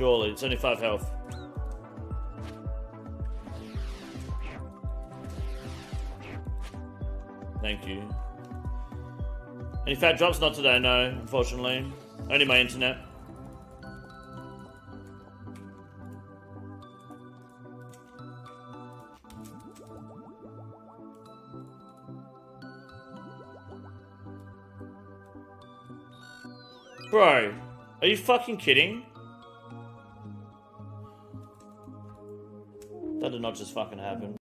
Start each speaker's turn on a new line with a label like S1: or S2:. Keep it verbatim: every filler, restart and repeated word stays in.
S1: Surely, it's only five health. Thank you. Any fat drops? Not today, no, unfortunately. Only my internet. Bro, are you fucking kidding? That did not just fucking happen.